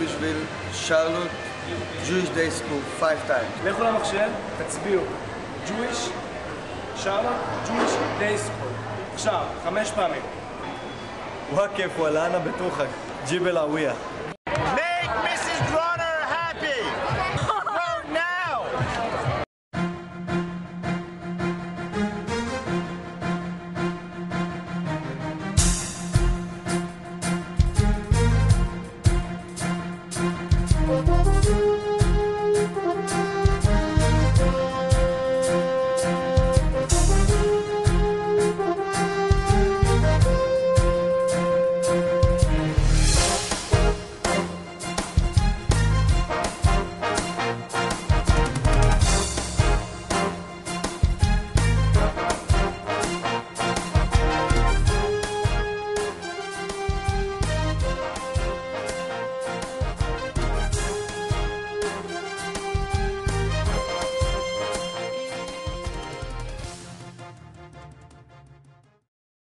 בשביל שרלוט Jewish Day School 5 times. לכו למחשב, תצביעו Jewish, Charlotte, Jewish Day School. עכשיו, 5 פעמים. وكيف ولا أنا بتوخك جيب العوية